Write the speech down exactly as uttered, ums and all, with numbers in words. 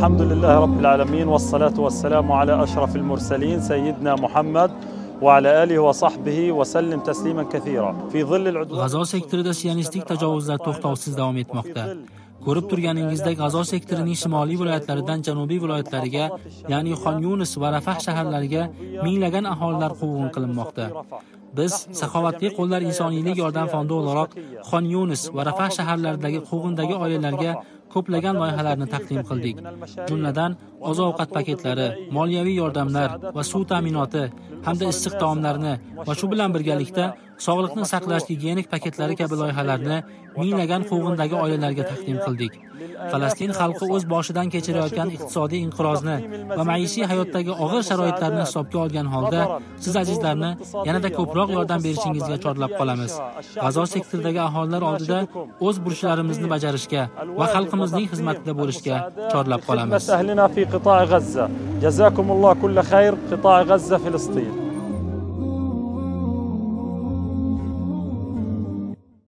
الحمد لله رب العالمين والصلاة والسلام على أشرف المرسلين سيدنا محمد وعلى آله وصحبه وسلم تسليما كثيرا. في ظل العدوان G'azo sektorida sionistik tajovuzlar to'xtovsiz davom etmoqda. Ko'rib turganingizdek, G'azo sektorining shimoliy viloyatlaridan janubiy viloyatlariga, ya'ni Xon Yunis va Rafah shaharlariga minglagan aholilar quvg'in qilinmoqda. Biz saxovatli qo'llar insoniylik yordam fondi o'laroq Xon Yunis va Rafah shaharlaridagi quvg'indagi oilalarga ko'plagan loyihalarni taqdim qildik. Jumladan, oziq-ovqat paketlari, moliyaviy yordamlar va suv ta'minoti hamda issiq taomlarni va shu bilan birgalikda sog'liqni saqlash gigiyenik paketlari kabi loyihalarni minglagan quvg'indagi oilalarga taqdim qildik. Falastin xalqi o'z boshidan kechirayotgan iqtisodiy inqirozni va maishiy hayotdagi og'ir sharoitlarni hisobga olgan holda siz azizlarni yanada ko'proq yordam berishingizga chorlab qolamiz. G'azo sektoridagi aholilar oldida o'z burchlarimizni bajarishga va xalqimizning xizmatida bo'lishga chorlab qolamiz. Jazakumulloh kull xayr, qito'i G'azza Filistin.